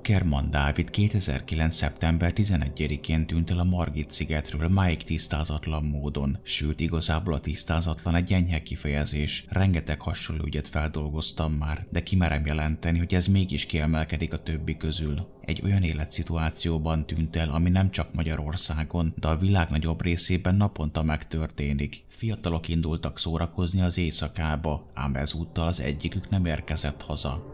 Ackermann Dávid 2009. szeptember 11-én tűnt el a Margit-szigetről máig tisztázatlan módon, sőt igazából a tisztázatlan egy enyhe kifejezés, rengeteg hasonló ügyet feldolgoztam már, de kimerem jelenteni, hogy ez mégis kiemelkedik a többi közül. Egy olyan életszituációban tűnt el, ami nem csak Magyarországon, de a világ nagyobb részében naponta megtörténik. Fiatalok indultak szórakozni az éjszakába, ám ezúttal az egyikük nem érkezett haza.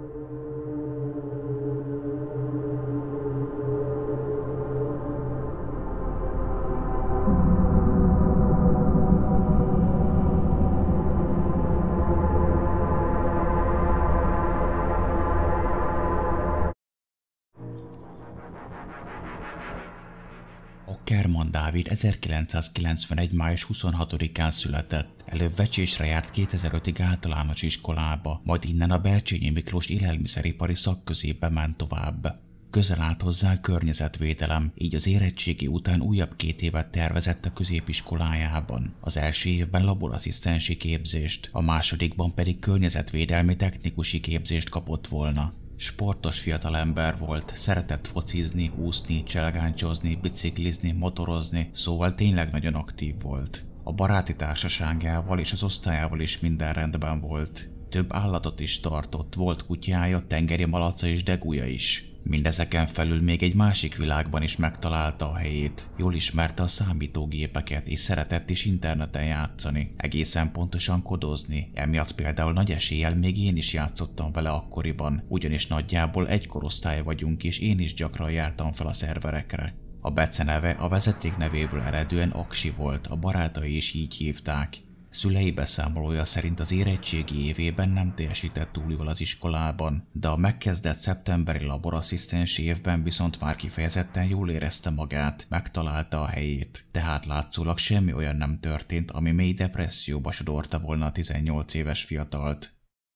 Ackermann Dávid 1991. május 26-án született. Előbb vecsésre járt 2005-ig általános iskolába, majd innen a Bercsényi Miklós élelmiszeripari szakközépbe ment tovább. Közel állt hozzá a környezetvédelem, így az érettségi után újabb 2 évet tervezett a középiskolájában. Az első évben laborasszisztensi képzést, a másodikban pedig környezetvédelmi technikusi képzést kapott volna. Sportos fiatalember volt, szeretett focizni, úszni, cselgáncsozni, biciklizni, motorozni, szóval tényleg nagyon aktív volt. A baráti társaságával és az osztályával is minden rendben volt. Több állatot is tartott, volt kutyája, tengeri malaca és degúja is. Mindezeken felül még egy másik világban is megtalálta a helyét. Jól ismerte a számítógépeket és szeretett is interneten játszani, egészen pontosan kodozni, emiatt például nagy eséllyel még én is játszottam vele akkoriban, ugyanis nagyjából egy korosztály vagyunk és én is gyakran jártam fel a szerverekre. A beceneve a vezeték nevéből eredően Aksi volt, a barátai is így hívták. Szülei beszámolója szerint az érettségi évében nem teljesített túl jól az iskolában, de a megkezdett szeptemberi laborasszisztensi évben viszont már kifejezetten jól érezte magát, megtalálta a helyét, tehát látszólag semmi olyan nem történt, ami mély depresszióba sodorta volna a 18 éves fiatalt.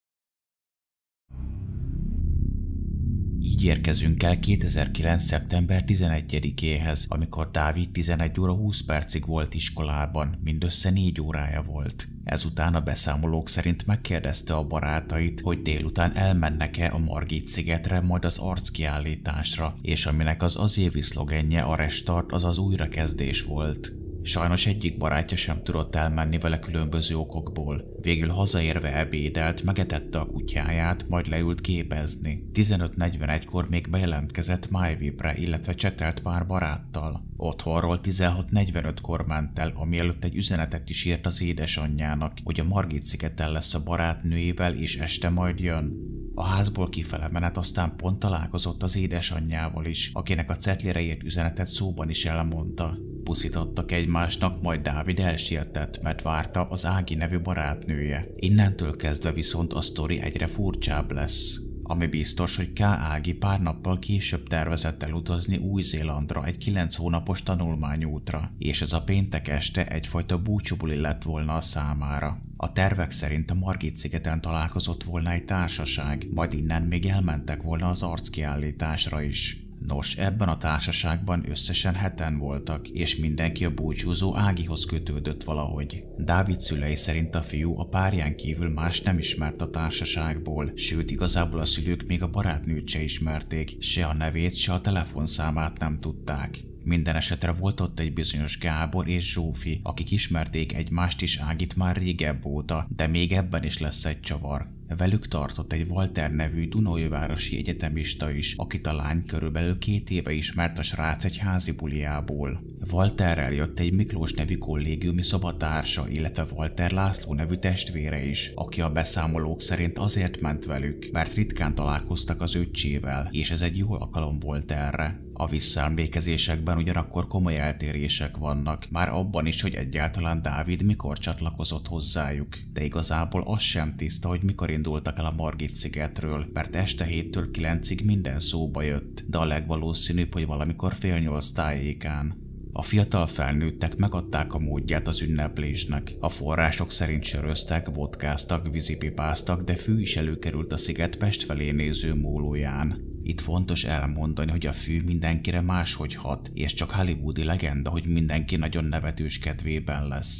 Így érkezünk el 2009. szeptember 11-éhez, amikor Dávid 11 óra 20 percig volt iskolában, mindössze 4 órája volt. Ezután a beszámolók szerint megkérdezte a barátait, hogy délután elmennek-e a Margit-szigetre, majd az arckiállításra, és aminek az évi szlogenje a restart, azaz újrakezdés volt. Sajnos egyik barátja sem tudott elmenni vele különböző okokból. Végül hazaérve ebédelt, megetette a kutyáját, majd leült gépezni. 15:41-kor még bejelentkezett MyVip-re, illetve csetelt pár baráttal. Otthonról 16:45-kor ment el, ami előtt egy üzenetet is írt az édesanyjának, hogy a Margit-szigeten lesz a barátnőjével és este majd jön. A házból kifele menet aztán pont találkozott az édesanyjával is, akinek a cetlire írt üzenetet szóban is elmondta. Puszítottak egymásnak, majd Dávid elsietett, mert várta az Ági nevű barátnője. Innentől kezdve viszont a sztori egyre furcsább lesz. Ami biztos, hogy K. Ági pár nappal később tervezett elutazni Új-Zélandra egy 9 hónapos tanulmányútra, és ez a péntek este egyfajta búcsúbuli lett volna a számára. A tervek szerint a Margit-szigeten találkozott volna egy társaság, majd innen még elmentek volna az arckiállításra is. Nos, ebben a társaságban összesen 7-en voltak, és mindenki a búcsúzó Ágihoz kötődött valahogy. Dávid szülei szerint a fiú a párján kívül más nem ismert a társaságból, sőt igazából a szülők még a barátnőt se ismerték, se a nevét, se a telefonszámát nem tudták. Minden esetre volt ott egy bizonyos Gábor és Zsófi, akik ismerték egymást és Ágit már régebb óta, de még ebben is lesz egy csavar. Velük tartott egy Walter nevű Dunaújvárosi egyetemista is, akit a lány körülbelül 2 éve ismert a srác egy házi buliából. Walterrel jött egy Miklós nevű kollégiumi szobatársa, illetve Walter László nevű testvére is, aki a beszámolók szerint azért ment velük, mert ritkán találkoztak az öccsével, és ez egy jó alkalom volt erre. A visszaemlékezésekben ugyanakkor komoly eltérések vannak, már abban is, hogy egyáltalán Dávid mikor csatlakozott hozzájuk, de igazából az sem tiszta, hogy mikor indultak el a Margit-szigetről, mert este 7-től 9-ig minden szóba jött, de a legvalószínűbb, hogy valamikor 7:30 tájékán. A fiatal felnőttek megadták a módját az ünneplésnek. A források szerint söröztek, vodkáztak, vízipipáztak, de fű is előkerült a sziget Pest felé néző mólóján. Itt fontos elmondani, hogy a fű mindenkire máshogy hat, és csak hollywoodi legenda, hogy mindenki nagyon nevetős kedvében lesz.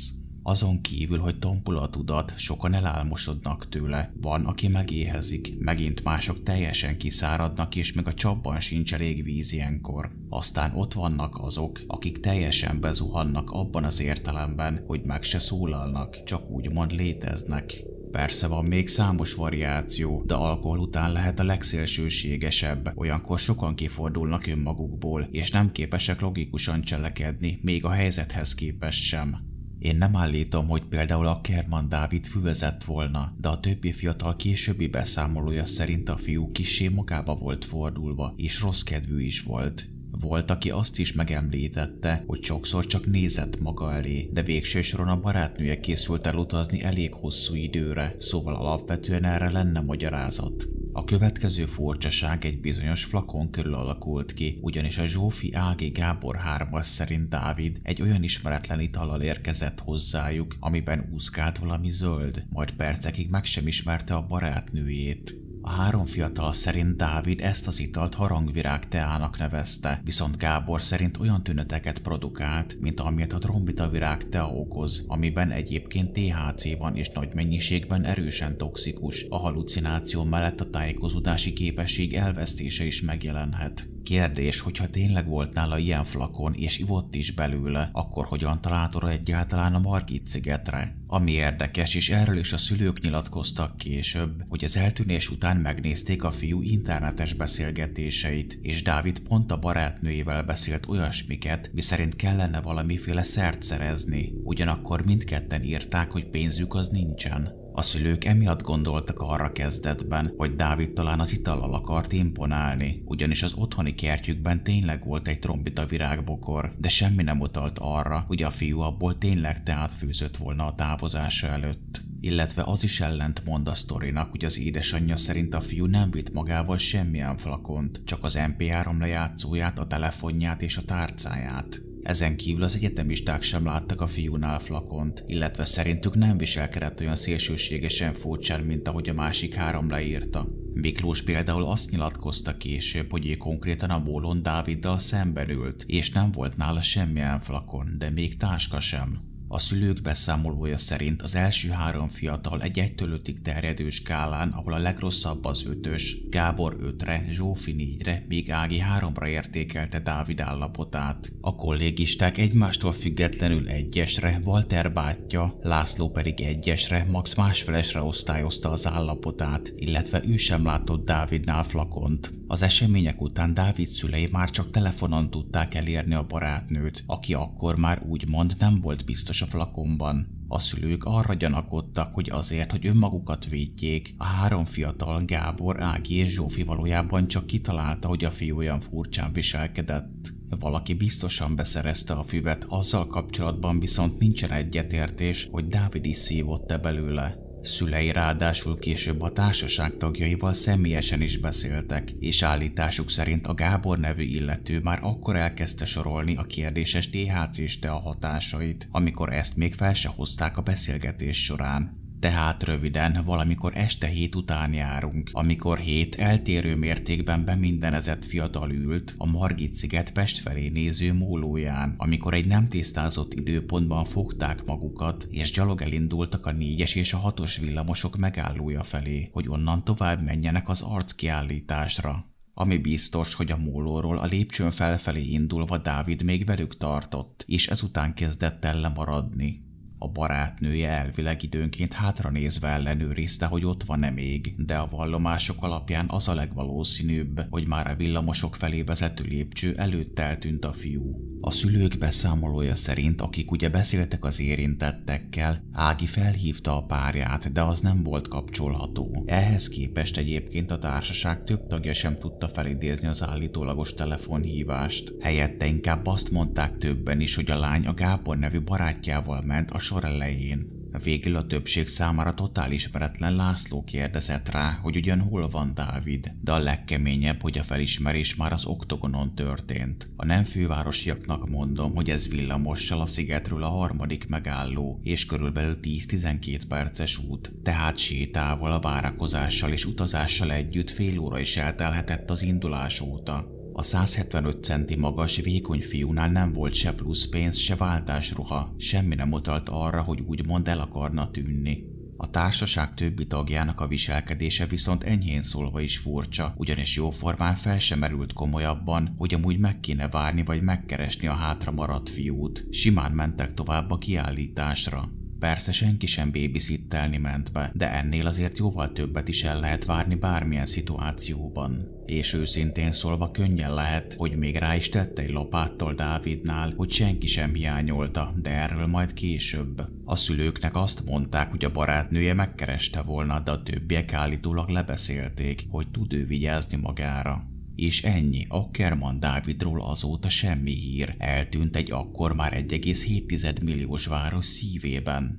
Azon kívül, hogy tompul a tudat, sokan elálmosodnak tőle. Van, aki megéhezik, megint mások teljesen kiszáradnak, és még a csapban sincs elég víz ilyenkor. Aztán ott vannak azok, akik teljesen bezuhannak abban az értelemben, hogy meg se szólalnak, csak úgymond léteznek. Persze van még számos variáció, de alkohol után lehet a legszélsőségesebb, olyankor sokan kifordulnak önmagukból, és nem képesek logikusan cselekedni, még a helyzethez képest sem. Én nem állítom, hogy például Ackerman Dávid füvezett volna, de a többi fiatal későbbi beszámolója szerint a fiú kissé magába volt fordulva, és rossz kedvű is volt. Volt, aki azt is megemlítette, hogy sokszor csak nézett maga elé, de végső soron a barátnője készült el utazni elég hosszú időre, szóval alapvetően erre lenne magyarázat. A következő furcsaság egy bizonyos flakon körül alakult ki, ugyanis a Zsófi Ági Gábor hármas szerint Dávid egy olyan ismeretlen itallal érkezett hozzájuk, amiben úszkált valami zöld, majd percekig meg sem ismerte a barátnőjét. A három fiatal szerint Dávid ezt az italt harangvirág teának nevezte, viszont Gábor szerint olyan tüneteket produkált, mint amilyet a trombitavirág tea okoz, amiben egyébként THC van és nagy mennyiségben erősen toxikus, a halucináció mellett a tájékozódási képesség elvesztése is megjelenhet. Kérdés, hogyha tényleg volt nála ilyen flakon és ivott is belőle, akkor hogyan talált oda egyáltalán a Margit-szigetre? Ami érdekes, és erről is a szülők nyilatkoztak később, hogy az eltűnés után megnézték a fiú internetes beszélgetéseit, és Dávid pont a barátnőjével beszélt olyasmiket, miszerint kellene valamiféle szert szerezni. Ugyanakkor mindketten írták, hogy pénzük az nincsen. A szülők emiatt gondoltak arra kezdetben, hogy Dávid talán az itallal akart imponálni, ugyanis az otthoni kertjükben tényleg volt egy trombita virágbokor, de semmi nem utalt arra, hogy a fiú abból tényleg teát főzött volna a távozása előtt. Illetve az is ellentmond a sztorinak, hogy az édesanyja szerint a fiú nem vitt magával semmilyen flakont, csak az MP3 lejátszóját, a telefonját és a tárcáját. Ezen kívül az egyetemisták sem láttak a fiúnál flakont, illetve szerintük nem viselkedett olyan szélsőségesen furcsán, mint ahogy a másik három leírta. Miklós például azt nyilatkozta később, hogy ő konkrétan a mólon Dáviddal szemben ült, és nem volt nála semmilyen flakon, de még táska sem. A szülők beszámolója szerint az első három fiatal egy 1-től 5-ig terjedő skálán, ahol a legrosszabb az 5-ös, Gábor 5-re, Zsófi 4-re, míg Ági 3-ra értékelte Dávid állapotát. A kollégisták egymástól függetlenül 1-esre, Walter bátyja, László pedig 1-esre, Max másfelesre osztályozta az állapotát, illetve ő sem látott Dávidnál flakont. Az események után Dávid szülei már csak telefonon tudták elérni a barátnőt, aki akkor már úgymond nem volt biztos a flakonban. A szülők arra gyanakodtak, hogy azért, hogy önmagukat védjék, a három fiatal Gábor, Ági és Zsófi valójában csak kitalálta, hogy a fiú olyan furcsán viselkedett. Valaki biztosan beszerezte a füvet, azzal kapcsolatban viszont nincsen egyetértés, hogy Dávid is szívott-e belőle. Szülei ráadásul később a társaság tagjaival személyesen is beszéltek, és állításuk szerint a Gábor nevű illető már akkor elkezdte sorolni a kérdéses THC-s tea hatásait, amikor ezt még fel se hozták a beszélgetés során. Tehát röviden, valamikor este 7 után járunk, amikor 7 eltérő mértékben bemindenezett fiatal ült a Margit-sziget Pest felé néző mólóján, amikor egy nem tisztázott időpontban fogták magukat, és gyalog elindultak a 4-es és a 6-os villamosok megállója felé, hogy onnan tovább menjenek az arckiállításra. Ami biztos, hogy a mólóról a lépcsőn felfelé indulva Dávid még velük tartott, és ezután kezdett el lemaradni. A barátnője elvileg időnként hátranézve ellenőrizte, hogy ott van-e még, de a vallomások alapján az a legvalószínűbb, hogy már a villamosok felé vezető lépcső előtt eltűnt a fiú. A szülők beszámolója szerint, akik ugye beszéltek az érintettekkel, Ági felhívta a párját, de az nem volt kapcsolható. Ehhez képest egyébként a társaság több tagja sem tudta felidézni az állítólagos telefonhívást. Helyette inkább azt mondták többen is, hogy a lány a Gábor nevű barátjával ment a sor elején. Végül a többség számára totál ismeretlen László kérdezett rá, hogy ugyan hol van Dávid, de a legkeményebb, hogy a felismerés már az Oktogonon történt. A nem fővárosiaknak mondom, hogy ez villamossal a szigetről a 3. megálló, és körülbelül 10-12 perces út, tehát sétával, a várakozással és utazással együtt fél óra is eltelhetett az indulás óta. A 175 centi magas, vékony fiúnál nem volt se plusz pénz, se váltásruha, semmi nem utalt arra, hogy úgymond el akarna tűnni. A társaság többi tagjának a viselkedése viszont enyhén szólva is furcsa, ugyanis jóformán fel sem merült komolyabban, hogy amúgy meg kéne várni vagy megkeresni a hátra maradt fiút. Simán mentek tovább a kiállításra. Persze senki sem babysittelni ment be, de ennél azért jóval többet is el lehet várni bármilyen szituációban. És őszintén szólva könnyen lehet, hogy még rá is tette egy lapáttal Dávidnál, hogy senki sem hiányolta, de erről majd később. A szülőknek azt mondták, hogy a barátnője megkereste volna, de a többiek állítólag lebeszélték, hogy tud ő vigyázni magára. És ennyi, Ackerman Dávidról azóta semmi hír, eltűnt egy akkor már 1,7 milliós város szívében.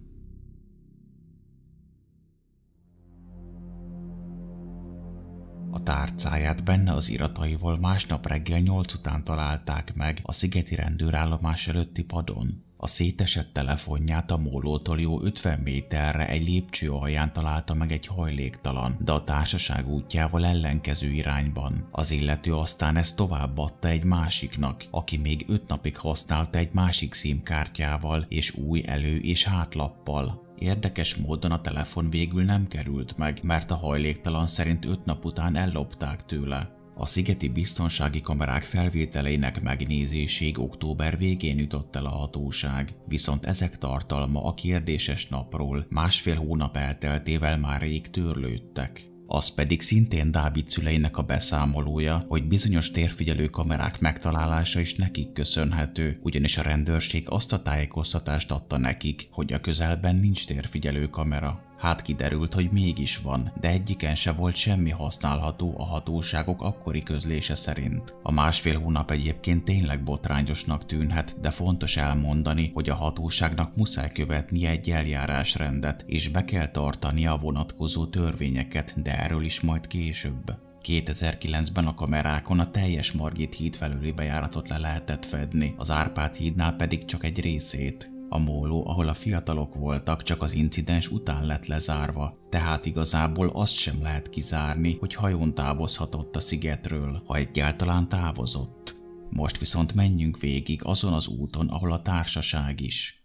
A tárcáját benne az irataival másnap reggel 8 után találták meg a szigeti rendőrállomás előtti padon. A szétesett telefonját a mólótól jó 50 méterre egy lépcső alján találta meg egy hajléktalan, de a társaság útjával ellenkező irányban. Az illető aztán ezt továbbadta egy másiknak, aki még 5 napig használta egy másik SIM-kártyával és új elő- és hátlappal. Érdekes módon a telefon végül nem került meg, mert a hajléktalan szerint 5 nap után ellopták tőle. A szigeti biztonsági kamerák felvételeinek megnézéséig október végén jutott el a hatóság, viszont ezek tartalma a kérdéses napról 1,5 hónap elteltével már rég törlődtek. Az pedig szintén Dávid szüleinek a beszámolója, hogy bizonyos térfigyelő kamerák megtalálása is nekik köszönhető, ugyanis a rendőrség azt a tájékoztatást adta nekik, hogy a közelben nincs térfigyelő kamera. Hát kiderült, hogy mégis van, de egyiken se volt semmi használható a hatóságok akkori közlése szerint. A 1,5 hónap egyébként tényleg botrányosnak tűnhet, de fontos elmondani, hogy a hatóságnak muszáj követnie egy eljárásrendet, és be kell tartania a vonatkozó törvényeket, de erről is majd később. 2009-ben a kamerákon a teljes Margit híd felőli bejáratot le lehetett fedni, az Árpád hídnál pedig csak egy részét. A móló, ahol a fiatalok voltak, csak az incidens után lett lezárva, tehát igazából azt sem lehet kizárni, hogy hajón távozhatott a szigetről, ha egyáltalán távozott. Most viszont menjünk végig azon az úton, ahol a társaság is.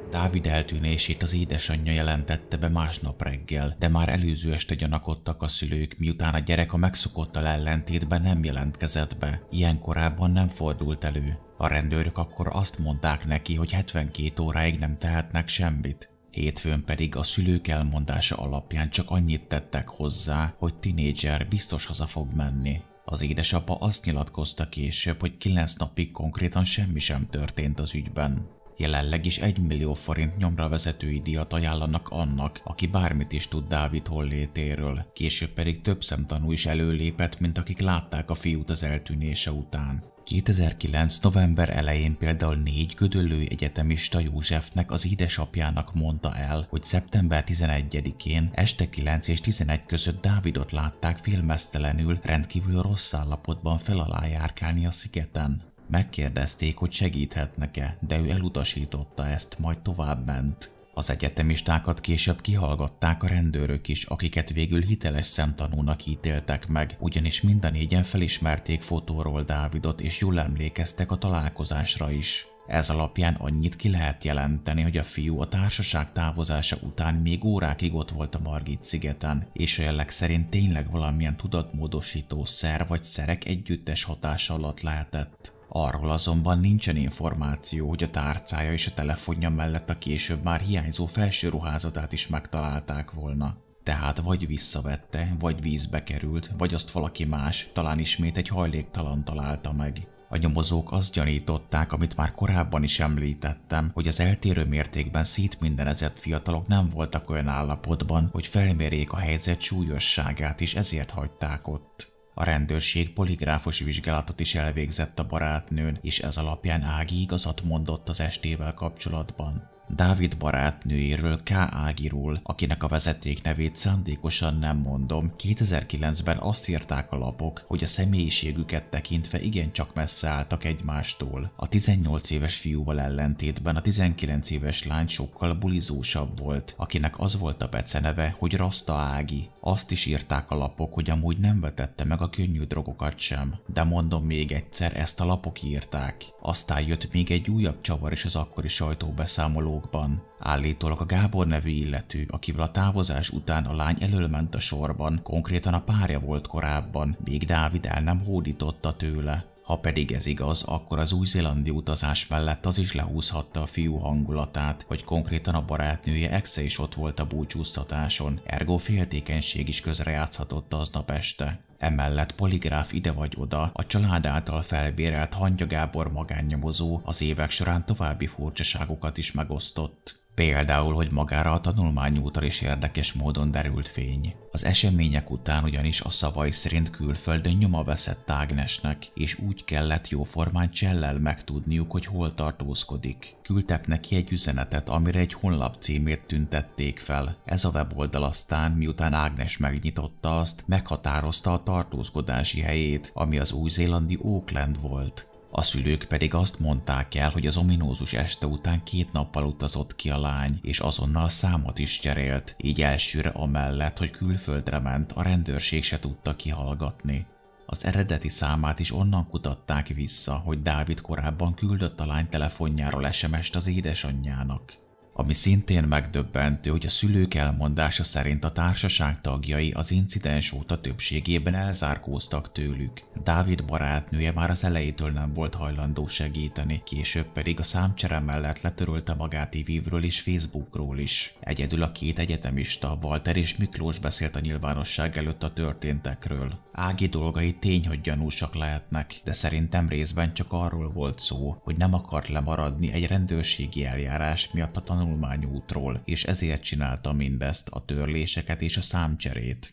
Dávid eltűnését az édesanyja jelentette be másnap reggel, de már előző este gyanakodtak a szülők, miután a gyerek a megszokottal ellentétben nem jelentkezett be. Ilyen korábban nem fordult elő. A rendőrök akkor azt mondták neki, hogy 72 óráig nem tehetnek semmit. Hétfőn pedig a szülők elmondása alapján csak annyit tettek hozzá, hogy tinédzser biztos haza fog menni. Az édesapa azt nyilatkozta később, hogy 9 napig konkrétan semmi sem történt az ügyben. Jelenleg is 1 millió forint nyomra vezetői díjat ajánlanak annak, aki bármit is tud Dávid hollétéről. Később pedig több szemtanú is előlépett, mint akik látták a fiút az eltűnése után. 2009. november elején például 4 gödöllői egyetemista Józsefnek, az édesapjának mondta el, hogy szeptember 11-én este 9 és 11 között Dávidot látták félmeztelenül, rendkívül rossz állapotban fel alá járkálni a szigeten. Megkérdezték, hogy segíthetnek-e, de ő elutasította ezt, majd továbbment. Az egyetemistákat később kihallgatták a rendőrök is, akiket végül hiteles szemtanúnak ítéltek meg, ugyanis mind a négyen felismerték fotóról Dávidot, és jól emlékeztek a találkozásra is. Ez alapján annyit ki lehet jelenteni, hogy a fiú a társaság távozása után még órákig ott volt a Margit-szigeten, és a jelek szerint tényleg valamilyen tudatmódosító szer vagy szerek együttes hatása alatt lehetett. Arról azonban nincsen információ, hogy a tárcája és a telefonja mellett a később már hiányzó felső ruházatát is megtalálták volna. Tehát vagy visszavette, vagy vízbe került, vagy azt valaki más, talán ismét egy hajléktalan találta meg. A nyomozók azt gyanították, amit már korábban is említettem, hogy az eltérő mértékben szétmindenezett fiatalok nem voltak olyan állapotban, hogy felmérjék a helyzet súlyosságát, és ezért hagyták ott. A rendőrség poligráfos vizsgálatot is elvégzett a barátnőn, és ez alapján Ági igazat mondott az estével kapcsolatban. Dávid barátnőjéről, K. Ágiról, akinek a vezeték nevét szándékosan nem mondom, 2009-ben azt írták a lapok, hogy a személyiségüket tekintve igencsak messze álltak egymástól. A 18 éves fiúval ellentétben a 19 éves lány sokkal bulizósabb volt, akinek az volt a beceneve, hogy Rasta Ági. Azt is írták a lapok, hogy amúgy nem vetette meg a könnyű drogokat sem. De mondom még egyszer, ezt a lapok írták. Aztán jött még egy újabb csavar is az akkori sajtóbeszámolókban. Állítólag a Gábor nevű illető, akivel a távozás után a lány elől ment a sorban, konkrétan a párja volt korábban, még Dávid el nem hódította tőle. Ha pedig ez igaz, akkor az új-zélandi utazás mellett az is lehúzhatta a fiú hangulatát, hogy konkrétan a barátnője exe is ott volt a búcsúztatáson, ergo féltékenység is közrejátszhatott aznap este. Emellett poligráf ide vagy oda, a család által felbérelt Hangya Gábor magánnyomozó az évek során további furcsaságokat is megosztott. Például, hogy magára a tanulmányútra is érdekes módon derült fény. Az események után ugyanis a szavai szerint külföldön nyoma veszett Ágnesnek, és úgy kellett jóformán csellel megtudniuk, hogy hol tartózkodik. Küldtek neki egy üzenetet, amire egy honlap címét tüntették fel. Ez a weboldal aztán, miután Ágnes megnyitotta azt, meghatározta a tartózkodási helyét, ami az új-zélandi Auckland volt. A szülők pedig azt mondták el, hogy az ominózus este után 2 nappal utazott ki a lány, és azonnal számot is cserélt, így elsőre amellett, hogy külföldre ment, a rendőrség se tudta kihallgatni. Az eredeti számát is onnan kutatták vissza, hogy Dávid korábban küldött a lány telefonjáról SMS-t az édesanyjának. Ami szintén megdöbbentő, hogy a szülők elmondása szerint a társaság tagjai az incidens óta többségében elzárkóztak tőlük. Dávid barátnője már az elejétől nem volt hajlandó segíteni, később pedig a számcsere mellett letörölte magát e-mailről és Facebookról is. Egyedül a 2 egyetemista, Walter és Miklós beszélt a nyilvánosság előtt a történtekről. Ági dolgai tény, hogy gyanúsak lehetnek, de szerintem részben csak arról volt szó, hogy nem akart lemaradni egy rendőrségi eljárás miatt a tanulmányútról, és ezért csinálta mindezt, a törléseket és a számcserét.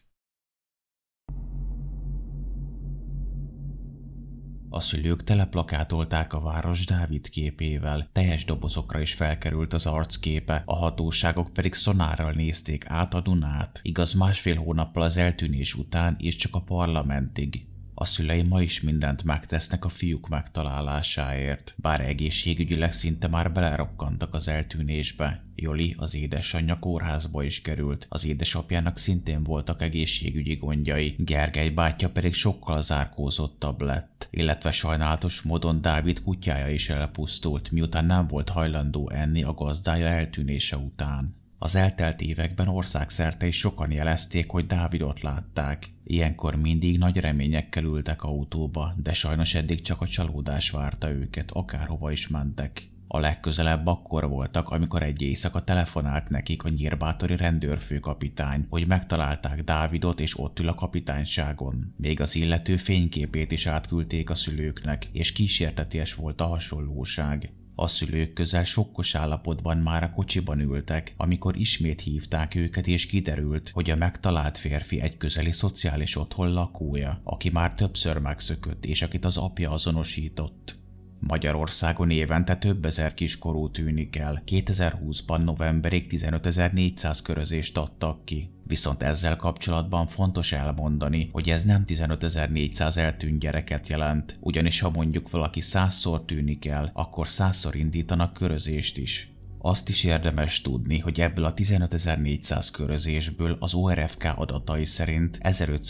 A szülők teleplakátolták a város Dávid képével, teljes dobozokra is felkerült az arcképe, a hatóságok pedig szonárral nézték át a Dunát, igaz 1,5 hónappal az eltűnés után és csak a parlamentig. A szülei ma is mindent megtesznek a fiúk megtalálásáért, bár egészségügyileg szinte már belerokkantak az eltűnésbe. Joli, az édesanyja, kórházba is került, az édesapjának szintén voltak egészségügyi gondjai, Gergely bátyja pedig sokkal zárkózottabb lett, illetve sajnálatos módon Dávid kutyája is elpusztult, miután nem volt hajlandó enni a gazdája eltűnése után. Az eltelt években országszerte is sokan jelezték, hogy Dávidot látták. Ilyenkor mindig nagy reményekkel ültek autóba, de sajnos eddig csak a csalódás várta őket, akárhova is mentek. A legközelebb akkor voltak, amikor egy éjszaka telefonált nekik a nyírbátori rendőrfőkapitány, hogy megtalálták Dávidot és ott ül a kapitányságon. Még az illető fényképét is átküldték a szülőknek, és kísérteties volt a hasonlóság. A szülők közel sokkos állapotban már a kocsiban ültek, amikor ismét hívták őket, és kiderült, hogy a megtalált férfi egy közeli szociális otthon lakója, aki már többször megszökött, és akit az apja azonosított. Magyarországon évente több ezer kiskorú tűnik el, 2020-ban novemberig 15.400 körözést adtak ki. Viszont ezzel kapcsolatban fontos elmondani, hogy ez nem 15.400 eltűnt gyereket jelent, ugyanis ha mondjuk valaki 100-szor tűnik el, akkor 100-szor indítanak körözést is. Azt is érdemes tudni, hogy ebből a 15.400 körözésből az ORFK adatai szerint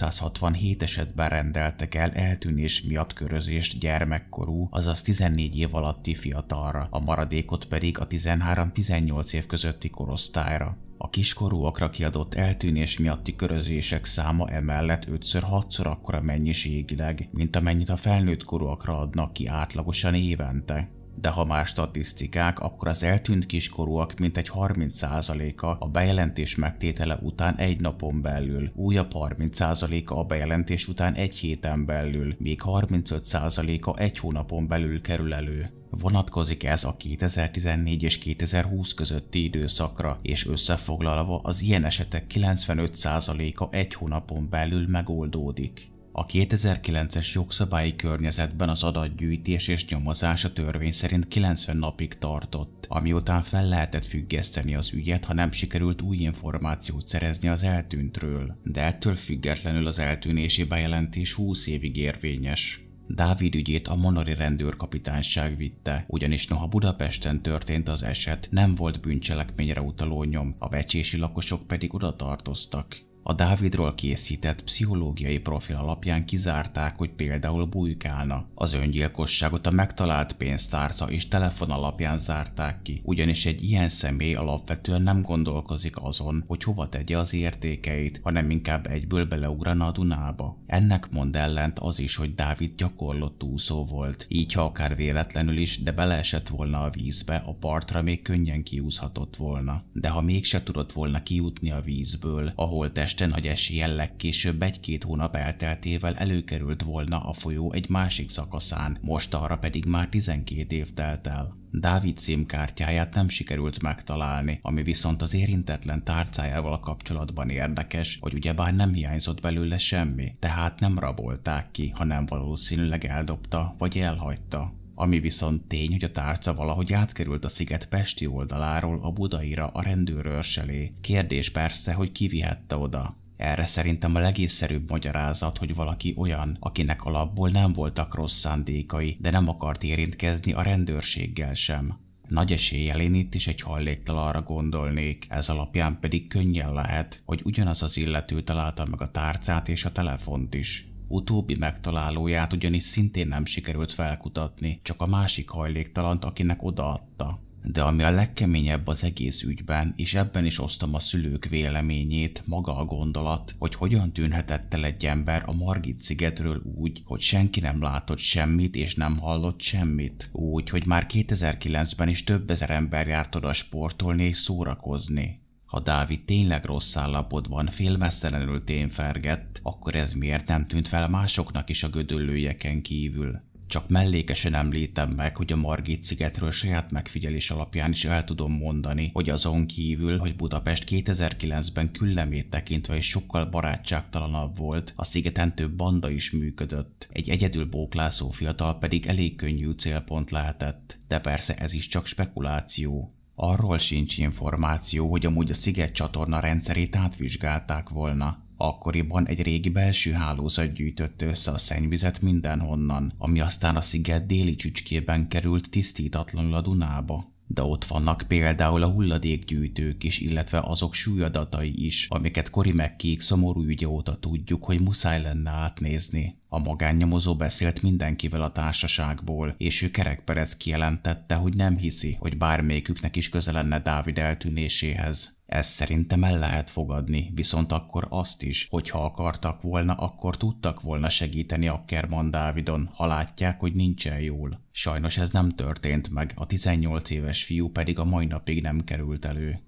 1567 esetben rendeltek el eltűnés miatt körözést gyermekkorú, azaz 14 év alatti fiatalra, a maradékot pedig a 13-18 év közötti korosztályra. A kiskorúakra kiadott eltűnés miatti körözések száma emellett 5-6-szor akkora mennyiségileg, mint amennyit a felnőtt korúakra adnak ki átlagosan évente. De ha más statisztikák, akkor az eltűnt kiskorúak mintegy 30%-a a bejelentés megtétele után egy napon belül, újabb 30%-a a bejelentés után egy héten belül, míg 35%-a egy hónapon belül kerül elő. Vonatkozik ez a 2014 és 2020 közötti időszakra, és összefoglalva az ilyen esetek 95%-a egy hónapon belül megoldódik. A 2009-es jogszabályi környezetben az adatgyűjtés és nyomozás a törvény szerint 90 napig tartott, ami után fel lehetett függeszteni az ügyet, ha nem sikerült új információt szerezni az eltűntről, de ettől függetlenül az eltűnési bejelentés 20 évig érvényes. Dávid ügyét a monori rendőrkapitányság vitte, ugyanis noha Budapesten történt az eset, nem volt bűncselekményre utaló nyom, a vecsési lakosok pedig oda tartoztak. A Dávidról készített pszichológiai profil alapján kizárták, hogy például bujkálna. Az öngyilkosságot a megtalált pénztárca és telefon alapján zárták ki, ugyanis egy ilyen személy alapvetően nem gondolkozik azon, hogy hova tegye az értékeit, hanem inkább egyből beleugrana a Dunába. Ennek mond ellent az is, hogy Dávid gyakorlott úszó volt, így ha akár véletlenül is, de beleesett volna a vízbe, a partra még könnyen kiúszhatott volna. De ha mégse tudott volna kijutni a vízből, ahol nagy eséllyel legkésőbb 1-2 hónap elteltével előkerült volna a folyó egy másik szakaszán, mostanra pedig már 12 év telt el. Dávid SIM-kártyáját nem sikerült megtalálni, ami viszont az érintetlen tárcájával kapcsolatban érdekes, hogy ugyebár nem hiányzott belőle semmi, tehát nem rabolták ki, hanem valószínűleg eldobta vagy elhagyta. Ami viszont tény, hogy a tárca valahogy átkerült a sziget pesti oldaláról a budaira a rendőrőrs elé. Kérdés persze, hogy ki vihette oda. Erre szerintem a legészszerűbb magyarázat, hogy valaki olyan, akinek alapból nem voltak rossz szándékai, de nem akart érintkezni a rendőrséggel sem. Nagy eséllyel én itt is egy hajléktalanra gondolnék, ez alapján pedig könnyen lehet, hogy ugyanaz az illető találta meg a tárcát és a telefont is. Utóbbi megtalálóját ugyanis szintén nem sikerült felkutatni, csak a másik hajléktalant, akinek odaadta. De ami a legkeményebb az egész ügyben, és ebben is osztom a szülők véleményét, maga a gondolat, hogy hogyan tűnhetett el egy ember a Margit-szigetről úgy, hogy senki nem látott semmit és nem hallott semmit. Úgy, hogy már 2009-ben is több ezer ember járt oda sportolni és szórakozni. Ha Dávid tényleg rossz állapotban félmeztelenül témfergett, akkor ez miért nem tűnt fel másoknak is a gödöllőjeken kívül? Csak mellékesen említem meg, hogy a Margit-szigetről saját megfigyelés alapján is el tudom mondani, hogy azon kívül, hogy Budapest 2009-ben küllemét tekintve is sokkal barátságtalanabb volt, a szigeten több banda is működött. Egy egyedül bóklászó fiatal pedig elég könnyű célpont lehetett, de persze ez is csak spekuláció. Arról sincs információ, hogy amúgy a sziget csatorna rendszerét átvizsgálták volna. Akkoriban egy régi belső hálózat gyűjtötte össze a szennyvizet mindenhonnan, ami aztán a sziget déli csücskében került tisztítatlanul a Dunába. De ott vannak például a hulladékgyűjtők is, illetve azok súlyadatai is, amiket Cory McKeag szomorú ügye óta tudjuk, hogy muszáj lenne átnézni. A magánnyomozó beszélt mindenkivel a társaságból, és ő kerekperec kijelentette, hogy nem hiszi, hogy bármelyiküknek is köze lenne Dávid eltűnéséhez. Ezt szerintem el lehet fogadni, viszont akkor azt is, hogy ha akartak volna, akkor tudtak volna segíteni Ackerman Dávidon, ha látják, hogy nincsen jól. Sajnos ez nem történt meg, a 18 éves fiú pedig a mai napig nem került elő.